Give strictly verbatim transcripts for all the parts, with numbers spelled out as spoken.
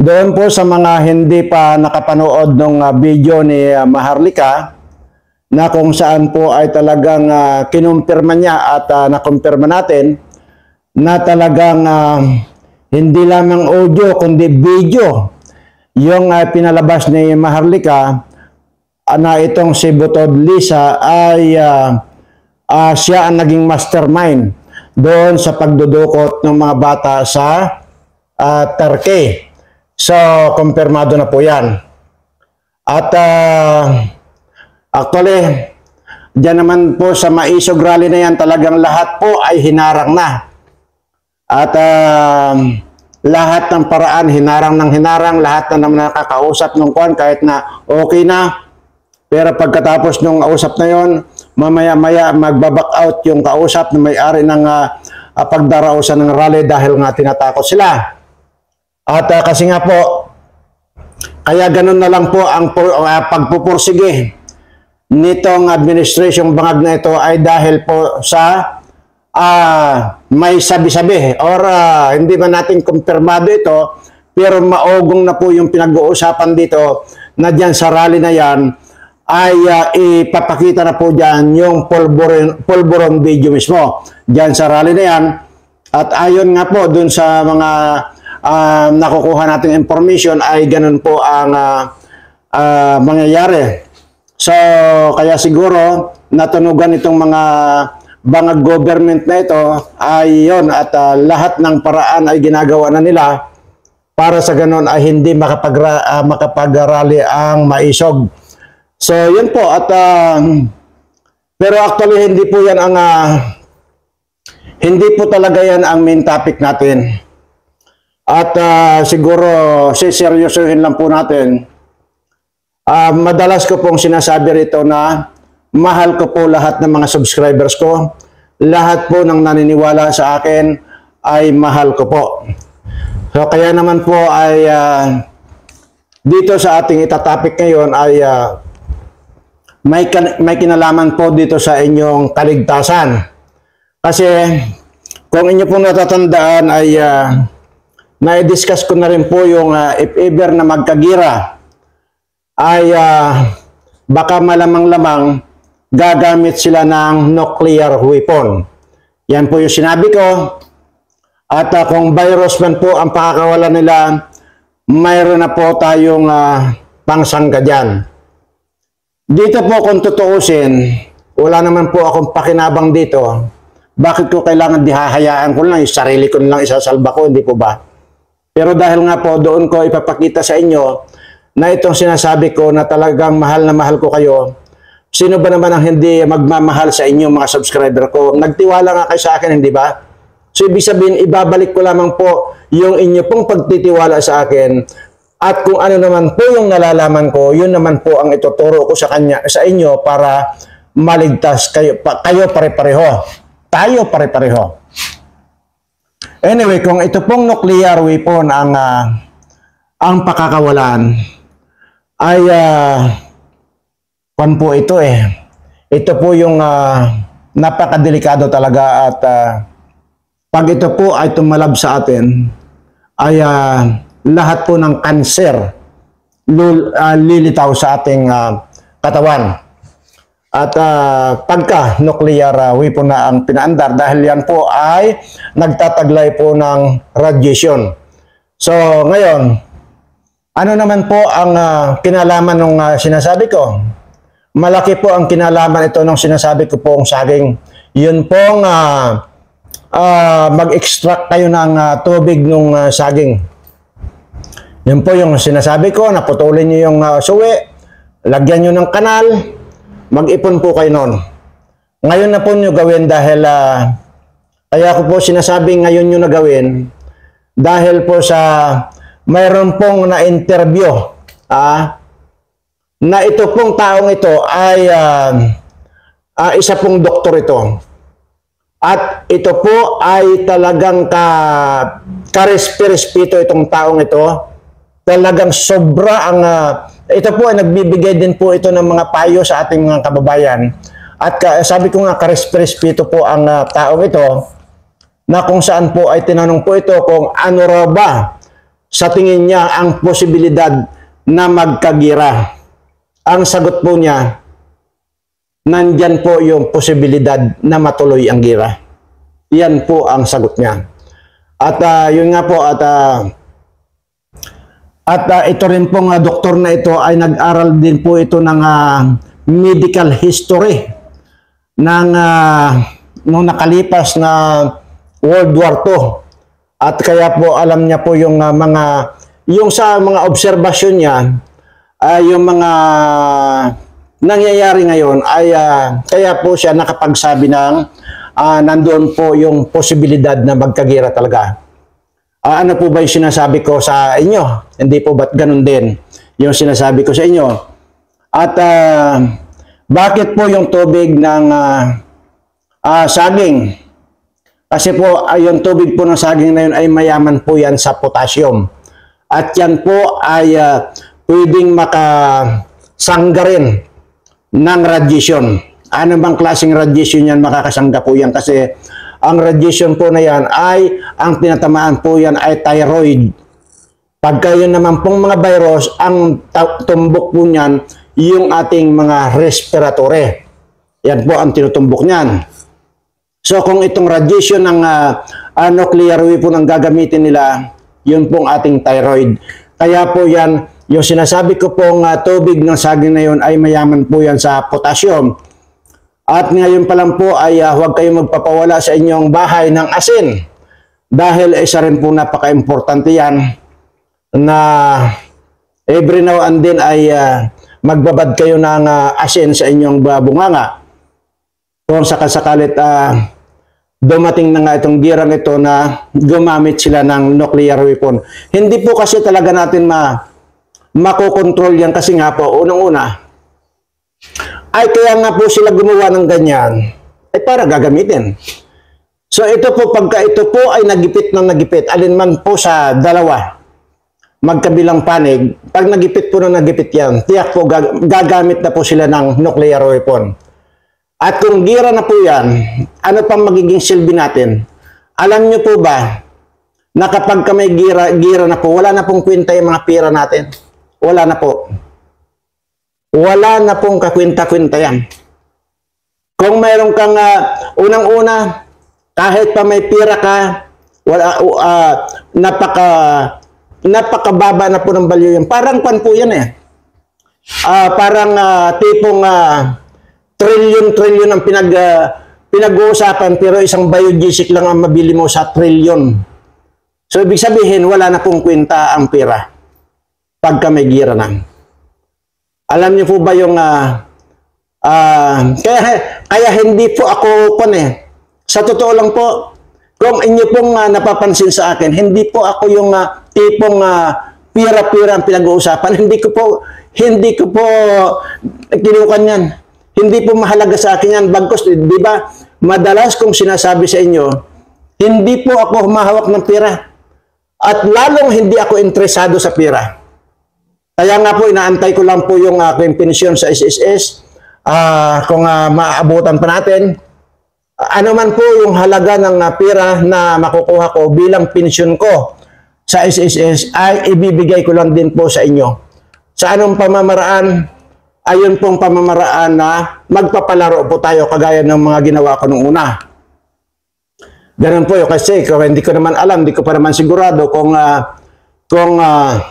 Doon po sa mga hindi pa nakapanood ng uh, video ni uh, Maharlika na kung saan po ay talagang uh, kinumpirma niya at uh, nakumpirma natin na talagang uh, hindi lamang audio kundi video yung uh, pinalabas ni Maharlika uh, na itong si Butod Lisa ay uh, uh, siya ang naging mastermind doon sa pagdudukot ng mga bata sa uh, Turkey. So, kumpirmado na po yan. At uh, actually, diyan naman po sa Maisog Rally na yan, talagang lahat po ay hinarang na. At uh, lahat ng paraan, hinarang ng hinarang, lahat na naman nakakausap ng kuwan kahit na okay na. Pero pagkatapos ng usap na yon, mamaya-maya magbaback out yung kausap na may-ari ng uh, uh, pagdarausan ng rally dahil nga tinatakot sila. At uh, kasi nga po, kaya ganun na lang po ang uh, pagpupursige nitong administration bangag na ito ay dahil po sa uh, may sabi-sabi or uh, hindi man natin kumpirmado ito, pero maugong na po yung pinag-uusapan dito na dyan sa rally na yan ay uh, ipapakita na po dyan yung pulburon, pulburon video mismo dyan sa rally na yan. At ayon nga po dun sa mga Uh, nakukuha nating information ay ganun po ang uh, uh, mangyayari. So, kaya siguro natunugan itong mga bangag government na ito ay yun at uh, lahat ng paraan ay ginagawa na nila para sa ganun ay hindi makapag uh, makapag-rally ang Maisog. So, yun po at uh, pero actually hindi po yan ang uh, hindi po talaga yan ang main topic natin. At uh, siguro siseryosohin lang po natin. Uh, madalas ko pong sinasabi rito na mahal ko po lahat ng mga subscribers ko. Lahat po ng naniniwala sa akin ay mahal ko po. So kaya naman po ay uh, dito sa ating itatapik ngayon ay uh, may, may kinalaman po dito sa inyong kaligtasan. Kasi kung inyo pong natatandaan ay uh, na-discuss ko na rin po yung uh, if ever na magkagira ay uh, baka malamang-lamang gagamit sila ng nuclear weapon. Yan po yung sinabi ko. At uh, kung virus man po ang pakakawala nila, mayroon na po tayong uh, pangsangga dyan. Dito po kung tutuusin, wala naman po akong pakinabang dito. Bakit ko kailangan dihahayaan ko lang, yung sarili ko lang isasalba ko, hindi po ba? Pero dahil nga po doon ko ipapakita sa inyo na itong sinasabi ko na talagang mahal na mahal ko kayo, sino ba naman ang hindi magmamahal sa inyo mga subscriber ko? Nagtiwala nga kayo sa akin, hindi ba? So ibig sabihin, ibabalik ko lamang po yung inyo pong pagtitiwala sa akin at kung ano naman po yung nalalaman ko, yun naman po ang ituturo ko sa kanya, sa inyo para maligtas kayo, pa, kayo pare-pareho. Tayo pare-pareho. Anyway, kung ito pong nuclear weapon ang uh, ang pakakawalan ay uh, pan po ito eh. Ito po yung uh, napakadelikado talaga at uh, pag ito po ay tumalab sa atin ay uh, lahat po ng kanser lul, uh, lilitaw sa ating uh, katawan. At uh, pagka nuclear uh, weapon na ang pinaandar dahil yan po ay nagtataglay po ng radiation. So ngayon, ano naman po ang uh, kinalaman ng uh, sinasabi ko? Malaki po ang kinalaman ito ng sinasabi ko pong saging. Yun pong uh, uh, mag-extract kayo ng uh, tubig ng uh, saging. Yun po yung sinasabi ko, naputulin nyo yung uh, suwi, lagyan nyo ng kanal, mag-ipon po kayo noon. Ngayon na po nyo gawin dahil uh, kaya ko po sinasabi ngayon nyo na gawin dahil po sa mayroon pong na-interview ah, na ito pong taong ito ay uh, uh, isa pong doktor ito. At ito po ay talagang ka, karespi-respito itong taong ito. Talagang sobra ang uh, ito po ay nagbibigay din po ito ng mga payo sa ating mga kababayan. At ka, sabi ko nga, karespi-respito po ang uh, taong ito na kung saan po ay tinanong po ito kung ano raw ba sa tingin niya ang posibilidad na magkagira? Ang sagot po niya, nandyan po yung posibilidad na matuloy ang gira. Yan po ang sagot niya. At uh, yun nga po, at uh, at uh, ito rin pong uh, doktor na ito ay nag-aral din po ito ng uh, medical history ng uh, nung nakalipas na World War Two. At kaya po alam niya po yung uh, mga yung sa mga obserbasyon niya ay uh, yung mga nangyayari ngayon ay uh, kaya po siya nakapagsabi ng uh, nandoon po yung posibilidad na magkagira talaga. Uh, ano po ba yung sinasabi ko sa inyo? Hindi po ba't ganun din yung sinasabi ko sa inyo? At uh, bakit po yung tubig ng uh, uh, saging? Kasi po uh, yung tubig po ng saging na yun ay mayaman po yan sa potassium. At yan po ay uh, pwedeng makasangga rin ng radiation. Ano bang klaseng radiation yan? Makakasangga po yan kasi ang radiation po na yan ay, ang tinatamaan po yan ay thyroid. Pagka yun naman pong mga virus, ang tumbok po niyan, yung ating mga respiratory. Yan po ang tinutumbok niyan. So kung itong radiation ng uh, uh, nuclear weapon ang gagamitin nila, yun pong ating thyroid. Kaya po yan, yung sinasabi ko pong uh, tubig ng saging na yun ay mayaman po yan sa potassium. At ngayon pa lang po ay uh, huwag kayong magpapawala sa inyong bahay ng asin. Dahil isa rin po napaka-importante yan na every now and then ay uh, magbabad kayo ng uh, asin sa inyong bunganga. Kung sakasakalit uh, dumating na nga itong girang ito na gumamit sila ng nuclear weapon. Hindi po kasi talaga natin ma makokontrol yan kasi nga po, unang-una, ay kaya nga po sila gumawa ng ganyan, ay para gagamitin. So ito po, pagka ito po ay nagipit ng nagipit, alinman po sa dalawa, magkabilang panig, pag nagipit po ng nagipit yan, tiyak po gagamit na po sila ng nuclear weapon. At kung gira na po yan, ano pang magiging silbi natin? Alam nyo po ba, na kapag may gira, gira na po, wala na pong kwenta yung mga pira natin? Wala na po. Wala na pong kakwenta-kwenta yan. Kung mayroon kang uh, unang-una, kahit pa may pira ka, wala, uh, napaka, napakababa na po ng value yan. Parang pan po yan eh. Uh, parang uh, tipong uh, trillion-trillion ang pinag, uh, pinag-uusapan pero isang biogesic lang ang mabili mo sa trillion. So ibig sabihin, wala na pong kwenta ang pira pagka may gira na. Alam niyo po ba yung uh, uh, kaya, kaya hindi po ako pon eh. Sa totoo lang po, kung inyo pong uh, napapansin sa akin, hindi po ako yung uh, tipong uh, pira-pira ang pinag-uusapan. Hindi ko po, hindi ko po kinukan yan. Hindi po mahalaga sa akin yan. Bagkos, di ba, madalas kong sinasabi sa inyo, hindi po ako humahawak ng pira. At lalong hindi ako interesado sa pira. Kaya nga po, inaantay ko lang po yung aking pensyon sa S S S. Uh, kung uh, maaabutan pa natin, uh, ano man po yung halaga ng uh, pira na makukuha ko bilang pensyon ko sa S S S, ay ibibigay ko lang din po sa inyo. Sa anong pamamaraan? Ayun pong pamamaraan na magpapalaro po tayo kagaya ng mga ginawa ko nung una. Ganun po yun kasi kung hindi ko naman alam, hindi ko pa naman sigurado kung uh, kung uh,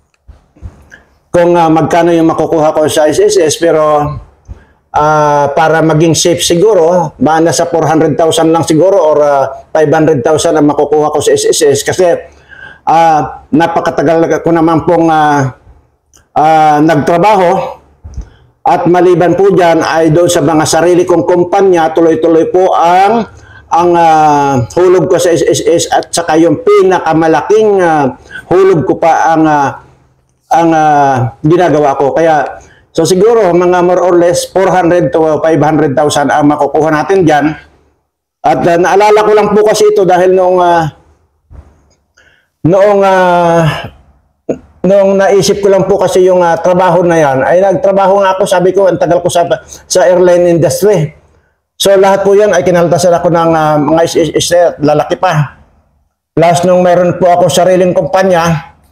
kung uh, magkano yung makukuha ko sa S S S, pero uh, para maging safe siguro, ba nasa four hundred thousand lang siguro or uh, five hundred thousand ang makukuha ko sa S S S kasi uh, napakatagal ko naman pong uh, uh, nagtrabaho at maliban po dyan ay doon sa mga sarili kong kumpanya, tuloy-tuloy po ang ang uh, hulog ko sa S S S at saka yung pinakamalaking uh, hulog ko pa ang uh, ang uh, ginagawa ko. Kaya, so siguro mga more or less four hundred to five hundred thousand ang makukuha natin dyan. At uh, naalala ko lang po kasi ito dahil noong uh, noong uh, noong naisip ko lang po kasi yung uh, trabaho na yan, ay nagtrabaho nga ako, sabi ko, ang tagal ko sa, sa airline industry. So lahat po yan ay kinaltasan ako ng uh, mga is, is, is, lalaki pa. Plus nung mayroon po ako sariling kumpanya,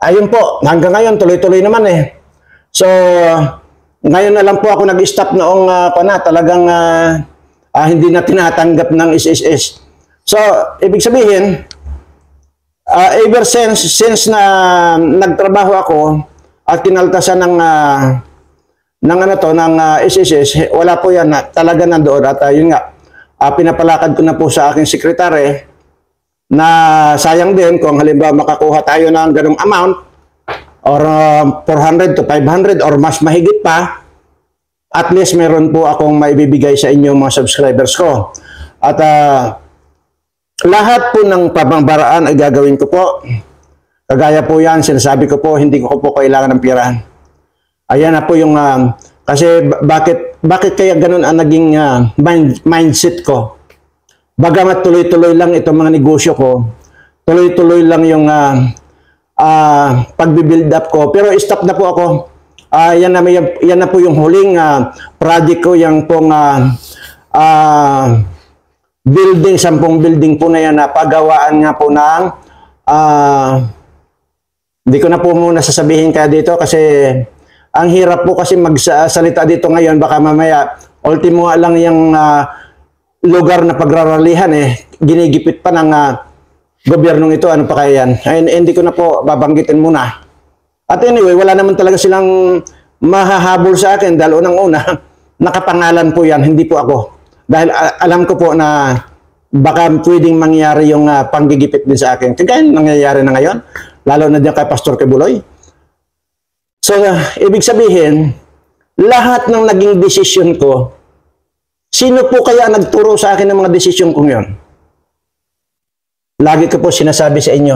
ayun po, hanggang ngayon tuloy-tuloy naman eh. So, ngayon na lang po ako nag-stop noong uh, na, talagang uh, uh, hindi na tinatanggap ng S S S. So, ibig sabihin, uh, ever since, since na nagtrabaho ako at kinaltasan ng, uh, ng ano to, ng uh, S S S, wala po yan, na, talaga nandoon. At uh, yun nga, uh, pinapalakad ko na po sa aking sekretary na sayang din kung halimbawa makakuha tayo ng ganong amount or uh, four hundred to five hundred or mas mahigit pa, at least meron po akong maibibigay sa inyo mga subscribers ko. At uh, lahat po ng pamambaraan ay gagawin ko po. Kagaya po yan, sinasabi ko po, hindi ko po kailangan ng pera. Ayan na po yung, uh, kasi bakit, bakit kaya ganun ang naging uh, mind, mindset ko? Bagamat tuloy-tuloy lang itong mga negosyo ko, tuloy-tuloy lang yung uh, uh, pagbibuild up ko, pero stop na po ako. Uh, yan, na, yan na po yung huling uh, project ko, yung pong uh, uh, building, sampung building po na yan na pagawaan nga po ng uh, hindi ko na po muna sasabihin kaya dito kasi ang hirap po kasi magsalita dito ngayon, baka mamaya ultimo lang yung uh, lugar na pagraralihan eh, ginigipit pa ng uh, gobyernong ito, ano pa kaya yan. Ay, hindi ko na po babanggitin muna. At anyway, wala naman talaga silang mahahabol sa akin dahil unang-una, nakapangalan po yan, hindi po ako. Dahil uh, alam ko po na baka pwedeng mangyari yung uh, panggigipit din sa akin. Kaya nangyayari na ngayon, lalo na diyan kay Pastor Kibuloy. So, uh, ibig sabihin, lahat ng naging desisyon ko, sino po kaya nagturo sa akin ng mga desisyon ko ngayon? Lagi ko po sinasabi sa inyo,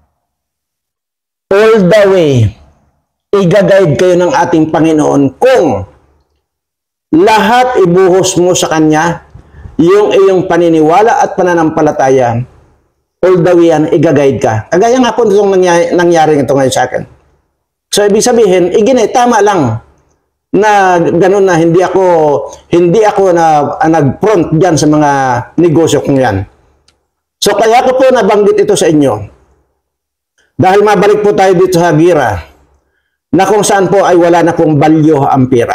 all the way, i-guide kayo ng ating Panginoon kung lahat ibuhos mo sa Kanya, yung iyong paniniwala at pananampalataya, all the way yan, i-guide ka. Kagaya nga po itong nangyari, nangyari ito ngayon sa akin. So, ibig sabihin, igine, tama lang na ganun na hindi ako, hindi ako na, uh, nag-front dyan sa mga negosyo kong yan. So, kaya ko po nabanggit ito sa inyo. Dahil mabalik po tayo dito sa gira, na kung saan po ay wala na pong value ang pera.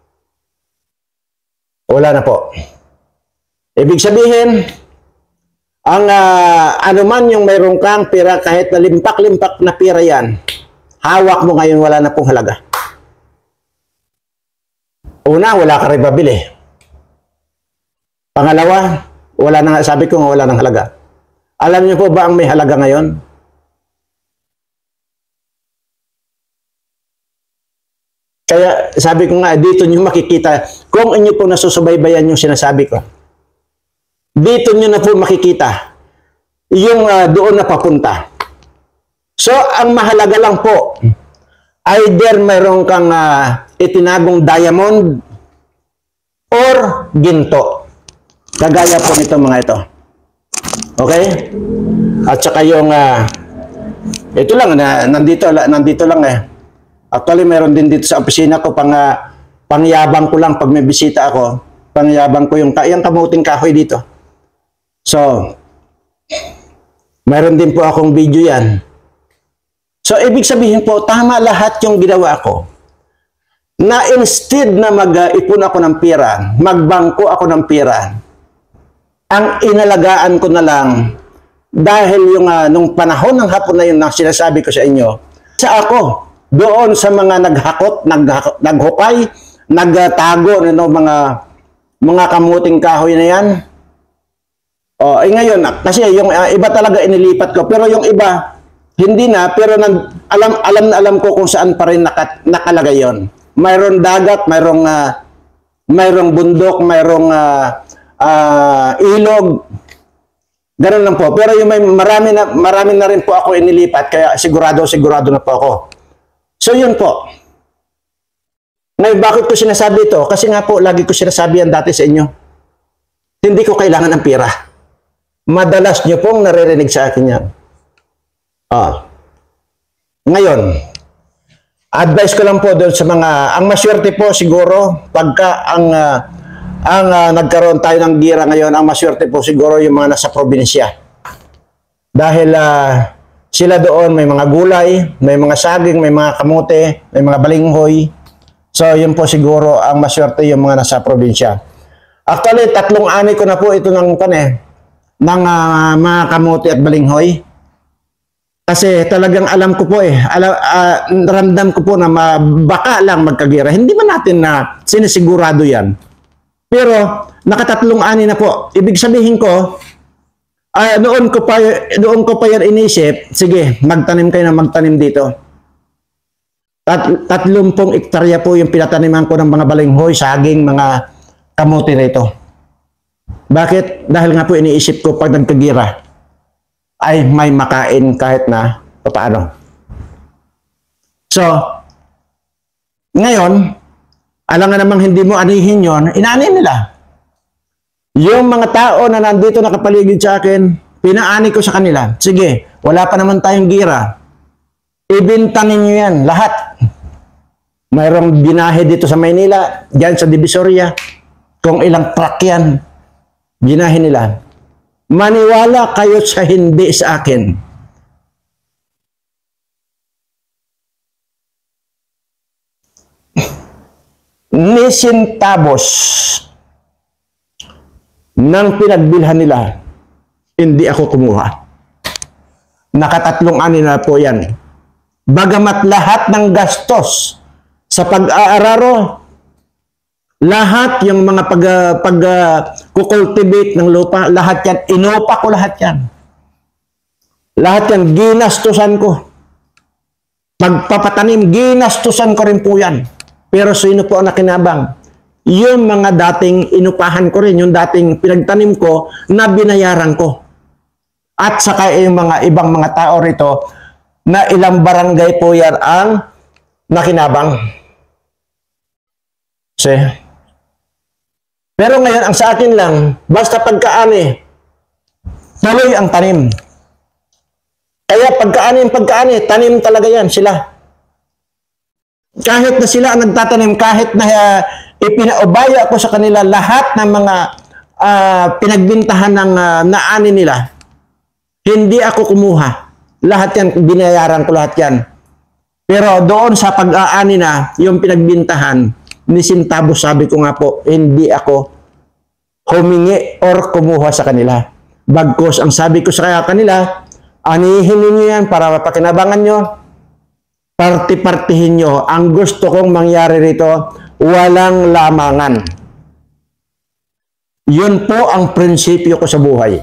Wala na po. Ibig sabihin, ang uh, anuman yung mayroong kang pera, kahit na limpak-limpak na pera yan, hawak mo ngayon, wala na pong halaga. Una, wala ka rin babili. Pangalawa, wala na, sabi ko nga wala ng halaga. Alam niyo po ba ang may halaga ngayon? Kaya sabi ko nga, dito nyo makikita, kung inyo po nasusubaybayan yung sinasabi ko, dito nyo na po makikita yung uh, doon na papunta. So, ang mahalaga lang po, either mayroon kang uh, itinagong diamond or ginto. Kagaya po nito mga ito. Okay? At saka yung, uh, ito lang, na, nandito, nandito lang eh. Actually, meron din dito sa opisina ko, pang, uh, pangyabang ko lang pag may bisita ako, pangyabang ko yung, yung kamuting kahoy dito. So, meron din po akong video yan. So, ibig sabihin po, tama lahat yung ginawa ko. Na instead na mag-ipon ako ng pera, magbangko ako ng pera, ang inalagaan ko na lang, dahil yung uh, nung panahon ng hapon na yun na sinasabi ko sa inyo, sa ako, doon sa mga naghakot, naghakot naghukay, nagtago ng no, mga mga kamuting kahoy na yan. Oh, eh ngayon, kasi yung uh, iba talaga inilipat ko, pero yung iba hindi na, pero nan, alam alam na alam ko kung saan pa rin naka, nakalagay yon. Mayroong dagat, mayroong uh, mayroong bundok, mayroong uh, uh, ilog. Ganun lang po. Pero yung may marami na marami na rin po ako inilipat, kaya sigurado sigurado na po ako. So, yun po. Ngayon, bakit ko sinasabi ito? Kasi nga po, lagi ko sinasabi yan dati sa inyo. Hindi ko kailangan ng pera. Madalas nyo pong naririnig sa akin yan. Ah. Ngayon, advice ko lang po doon sa mga, ang maswerte po siguro, pagka ang, uh, ang uh, nagkaroon tayo ng gira ngayon, ang maswerte po siguro yung mga nasa probinsya. Dahil, uh, Sila doon, may mga gulay, may mga saging, may mga kamote, may mga balinghoy. So, yun po siguro ang maswerte yung mga nasa probinsya. Actually, tatlong ani ko na po ito ng, kan eh, ng uh, mga kamote at balinghoy. Kasi talagang alam ko po eh, alam, uh, ramdam ko po na ma, baka lang magkagira. Hindi man natin na sinisigurado yan. Pero, nakatatlong ani na po. Ibig sabihin ko, uh, noon ko pa, noon ko pa yan inisip, sige, magtanim kayo na magtanim dito. Tat, tatlumpong ektarya po yung pinataniman ko ng mga balinghoy, saging, mga kamote rito. Bakit? Dahil nga po iniisip ko pag nagkagira, ay may makain kahit na paano. So, ngayon, alam nga namang hindi mo anihin yon, inaanin nila. Yung mga tao na nandito nakapaligid sa akin, pinaani ko sa kanila. Sige, wala pa naman tayong gira. Ibenta ninyo yan, lahat. Mayroong binahe dito sa Maynila, dyan sa Divisoria, kung ilang truck yan, binahe nila. Maniwala kayo sa hindi sa akin. Ni centavos ng pinagbilhan nila, hindi ako kumuha. Nakatatlong ani na po yan. Bagamat lahat ng gastos sa pag-aararo, lahat yung mga pag, pag uh, kukultivate ng lupa, lahat yan, inupa ko lahat yan. Lahat yan, ginastusan ko. Pagpapatanim, ginastusan ko rin po yan. Pero sino po ang nakinabang? Yung mga dating inupahan ko rin, yung dating pinagtanim ko, na binayaran ko. At saka yung mga ibang mga tao rito, na ilang barangay po yan ang nakinabang. See? Pero ngayon, ang sa akin lang, basta pagkaani, tuloy ang tanim. Kaya pagkaani, pagkaani, tanim talaga yan sila. Kahit na sila ang nagtatanim, kahit na uh, ipinaubaya ko sa kanila lahat ng mga uh, pinagbintahan ng uh, naani nila, hindi ako kumuha. Lahat yan, binayaran ko lahat yan. Pero doon sa pag-aani na, yung pinagbintahan, ni centavos, sabi ko nga po, hindi ako humingi or kumuha sa kanila. Bagkus, ang sabi ko sa kanila, anihin ninyo yan para mapakinabangan nyo, parti-partihin nyo. Ang gusto kong mangyari rito, walang lamangan. Yun po ang prinsipyo ko sa buhay.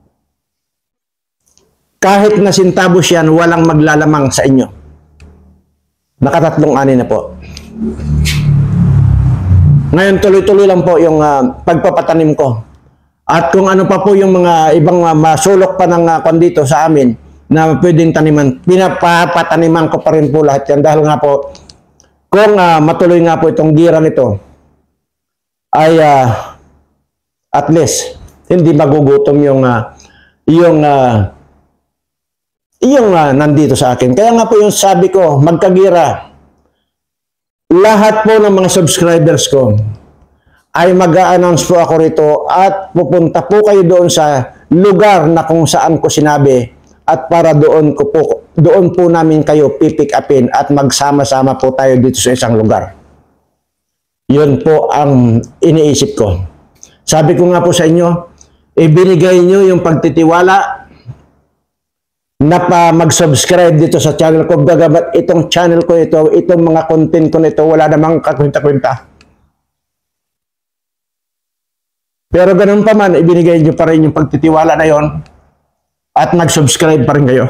Kahit na centavos yan, walang maglalamang sa inyo. Nakatatlong ani na po. Ngayon, tuloy-tuloy lang po yung uh, pagpapatanim ko. At kung ano pa po yung mga ibang uh, masulok pa ng uh, kondito sa amin na pwedeng taniman, pinapapataniman ko pa rin po lahat yan. Dahil nga po, kung uh, matuloy nga po itong gira nito, ay uh, at least, hindi magugutom yung uh, yung uh, yung uh, nandito sa akin. Kaya nga po yung sabi ko, magkagira, lahat po ng mga subscribers ko ay mag-a-announce po ako rito at pupunta po kayo doon sa lugar na kung saan ko sinabi at para doon ko po doon po namin kayo pipick upin at magsama-sama po tayo dito sa isang lugar. Yun po ang iniisip ko. Sabi ko nga po sa inyo, ibinigay nyo yung pagtitiwala na pa mag-subscribe dito sa channel ko. Bagamat itong channel ko ito, itong mga content ko nito, wala namang kakwenta-kwenta. Pero ganun pa man, ibinigay nyo pa rin yung pagtitiwala na yon at nag-subscribe pa rin kayo.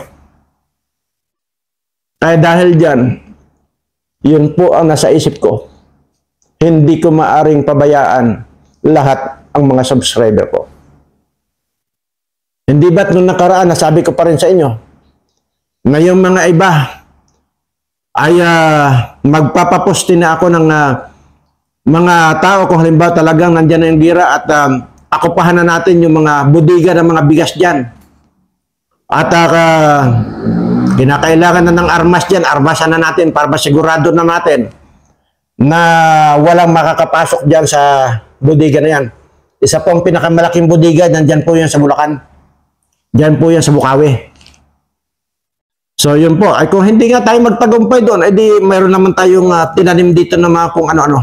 Kaya dahil dyan, yun po ang nasa isip ko. Hindi ko maaring pabayaan lahat ang mga subscriber ko. Hindi ba't nung nakaraan, nasabi ko pa rin sa inyo, na yung mga iba ay uh, magpapaposti na ako ng uh, mga tao kung halimbawa talagang nandyan na yung gira at um, akupahan na natin yung mga budiga ng mga bigas dyan. At uh, kinakailangan na ng armas dyan, armasan na natin para masigurado na natin na walang makakapasok dyan sa budiga na yan. Isa po ang pinakamalaking budiga, nandyan po yan sa Bulacan. Diyan po yan sa Bukawi. So yun po, ay kung hindi nga tayo magtagumpay doon, edi mayroon naman tayong uh, tinanim dito na mga kung ano-ano.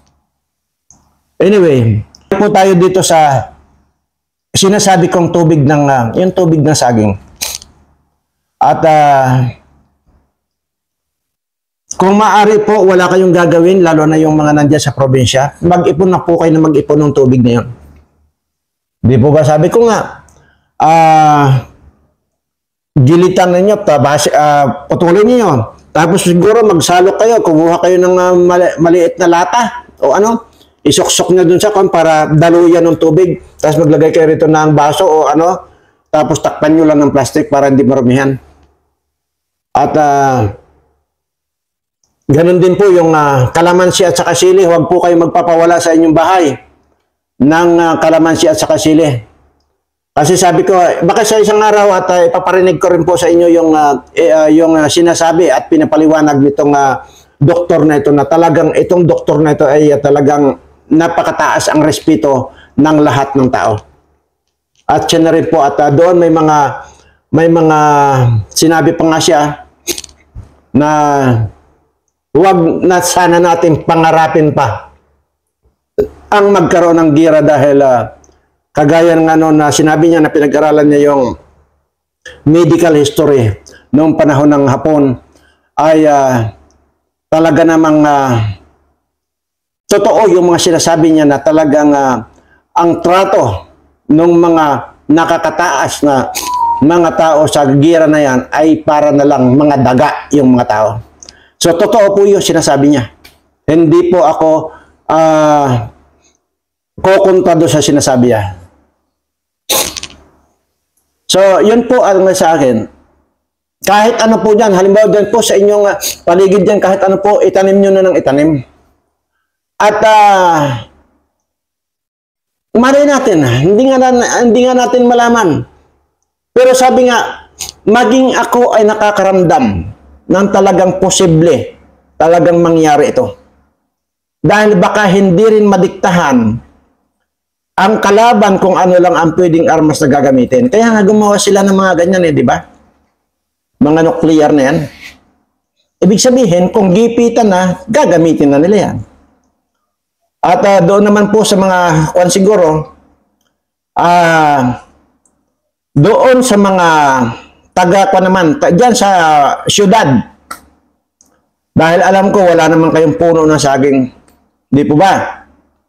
Anyway, po tayo dito sa sinasabi kong tubig ng, uh, yung tubig ng saging. At uh, kung maaari po, wala kayong gagawin, lalo na yung mga nandyan sa probinsya, mag-ipon na po kayo na mag-ipon ng tubig na yun. Di po ba sabi ko nga, ah, uh, gilitan ninyo, tabas, uh, putulin niyo. Tapos siguro magsalo kayo, kumuha kayo ng uh, mali maliit na lata o ano, isuksok nyo dun sa kan para daluyan ng tubig. Tapos maglagay kayo rito ng baso o ano, tapos takpan nyo lang ng plastic para hindi marumihan. At uh, ganun din po yung uh, kalamansi at saka sili, huwag po kayo magpapawala sa inyong bahay ng uh, kalamansi at saka sili. Kasi sabi ko, baka sa isang araw at uh, ipaparinig ko rin po sa inyo yung, uh, uh, yung uh, sinasabi at pinapaliwanag nitong uh, doktor na ito na talagang itong doktor na ito ay uh, talagang napakataas ang respeto ng lahat ng tao. At siya na rin po at uh, doon may mga may mga sinabi pa nga siya na huwag na sana natin pangarapin pa ang magkaroon ng gira dahil uh, kagaya ng ano na sinabi niya na pinag-aralan niya yung medical history noong panahon ng Hapon ay uh, talaga namang uh, totoo yung mga sinasabi niya na talagang uh, ang trato ng mga nakakataas na mga tao sa gira na yan ay para na lang mga daga yung mga tao. So totoo po yung sinasabi niya. Hindi po ako uh, kukontra doon sa sinasabi niya. So, yun po ang sa akin. Kahit ano po dyan, halimbawa dyan po sa inyong uh, paligid dyan, kahit ano po, itanim nyo na ng itanim. At, uh, malay natin, hindi nga, hindi nga natin malaman. Pero sabi nga, maging ako ay nakakaramdam ng talagang posible, talagang mangyari ito. Dahil baka hindi rin madiktahan ang kalaban kung ano lang ang pwedeng armas na gagamitin. Kaya nga gumawa sila ng mga ganyan eh, di ba? Mga nuclear na yan. Ibig sabihin, kung gipitan na, gagamitin na nila yan. At uh, doon naman po sa mga, kwan siguro, uh, doon sa mga taga ko naman, dyan sa syudad, dahil alam ko wala naman kayong puno ng saging, di po ba?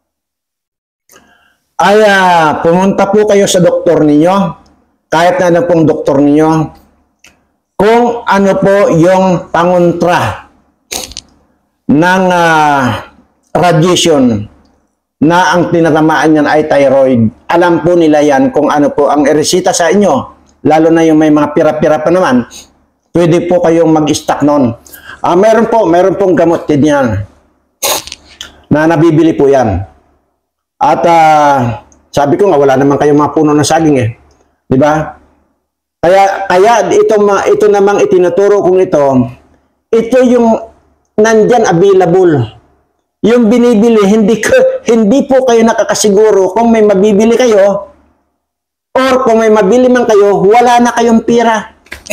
Ay uh, pumunta po kayo sa doktor ninyo, kahit na ano pong doktor ninyo, kung ano po yung pangontra ng uh, radiation na ang tinatamaan niyan ay thyroid. Alam po nila yan kung ano po ang iresita sa inyo, lalo na yung may mga pira-pira pa naman, pwede po kayong mag-stock nun. Uh, meron po, meron pong gamot din yan na nabibili po yan. At uh, sabi ko nga, wala naman kayong mga puno ng saging eh. Di ba? Kaya, kaya ito, ito namang itinuturo kong ito, ito yung nandyan available. Yung binibili, hindi, ko, hindi po kayo nakakasiguro kung may mabibili kayo or kung may mabili man kayo, wala na kayong pira.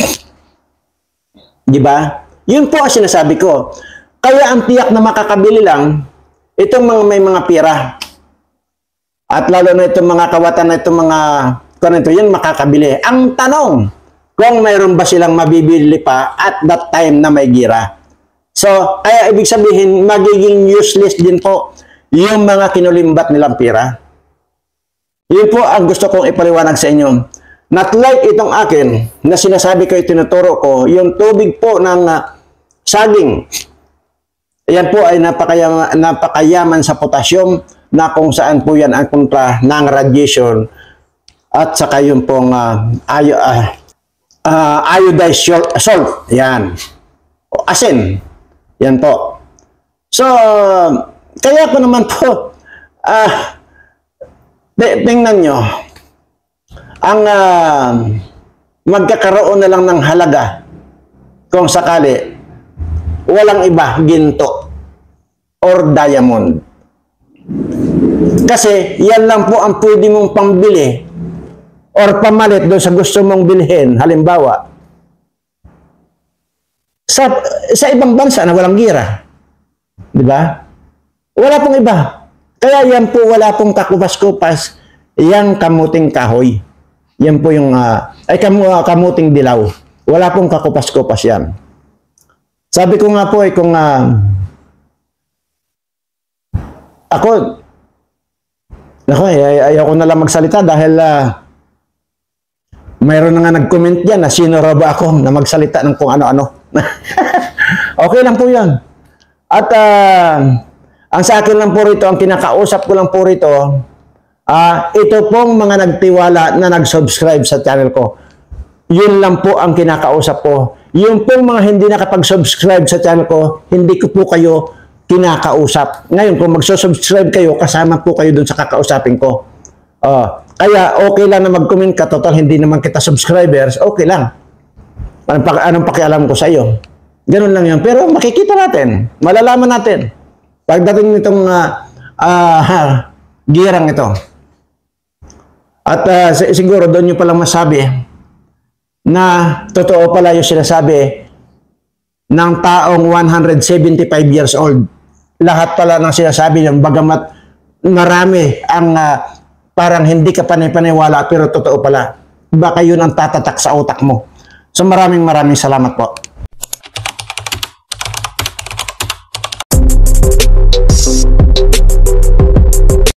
Di ba? Yun po ang sinasabi ko. Kaya ang tiyak na makakabili lang, itong mga may mga pira. At lalo na itong mga kawatan na itong mga kung ito yun makakabili. Ang tanong, kung mayroon ba silang mabibili pa at that time na may gira. So, kaya ibig sabihin, magiging useless din po yung mga kinulimbat nilang pira. Yun po ang gusto kong ipaliwanag sa inyo. Not like itong akin na sinasabi ko, itinuturo ko, yung tubig po ng uh, saging. Ayan po ay napakayaman, napakayaman sa potassium, na kung saan po yan ang kontra ng radiation at saka yung pong uh, ayo, uh, uh, iodized salt. Yan. O asin. Yan po. So, kaya ko naman po, uh, tingnan nyo, ang uh, magkakaroon na lang ng halaga kung sakali, walang iba, ginto or diamond. Kasi yan lang po ang pwede mong pambili or pamalit doon sa gusto mong bilhin. Halimbawa, Sa, sa ibang bansa na walang gira. Di ba? Wala pong iba. Kaya yan po, wala pong kakupas-kupas, yang kamuting kahoy. Yan po yung, uh, ay kam, uh, kamuting dilaw. Wala pong kakupas-kupas yan. Sabi ko nga po, eh, kung uh, ako, ako, ay, ayaw ko na lang magsalita dahil uh, mayroon na nga nag-comment dyan na sino raw ba ako na magsalita ng kung ano-ano. Okay lang po yan. At uh, ang sa akin lang po rito, ang kinakausap ko lang po rito, uh, ito pong mga nagtiwala na nag-subscribe sa channel ko. Yun lang po ang kinakausap ko. Yung pong mga hindi nakapag-subscribe sa channel ko, hindi ko po kayo kinakausap. Ngayon, kung magsusubscribe kayo, kasama po kayo dun sa kakausapin ko. Uh, kaya okay lang na mag-comment ka, total hindi naman kita subscribers, okay lang. Anong, anong pakialam ko sa iyo? Ganun lang yun. Pero makikita natin, malalaman natin. Pagdating nitong uh, uh, girang ito. At uh, siguro doon nyo palang masabi na totoo pala yung sinasabi ng taong one hundred seventy-five years old. Lahat pala ng sinasabi ng bagamat marami ang uh, parang hindi ka panay-paniwala pero totoo pala. Baka yun ang tatatak sa utak mo. So maraming maraming salamat po.